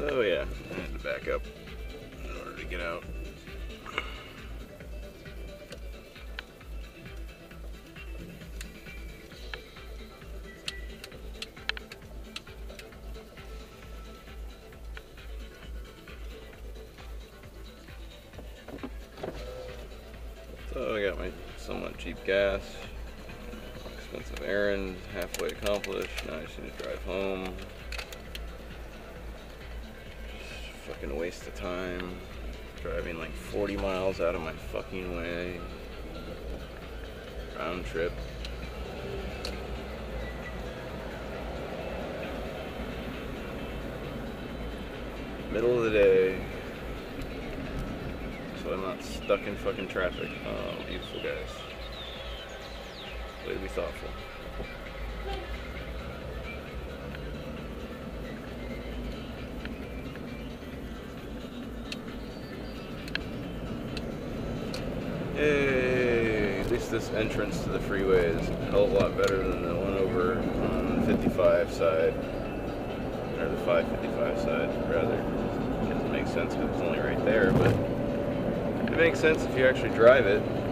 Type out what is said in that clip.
Oh yeah, I had to back up in order to get out. So I got my somewhat cheap gas, expensive errand, halfway accomplished. Now I just need to drive home. Just fucking waste of time. Driving like 40 miles out of my fucking way. Round trip. Middle of the day. So I'm not stuck in fucking traffic. Oh, beautiful guys. Way to be thoughtful. Yay! At least this entrance to the freeway is a hell of a lot better than the one over on the 55 side. Or the 555 side, rather. It doesn't make sense because it's only right there, but it makes sense if you actually drive it.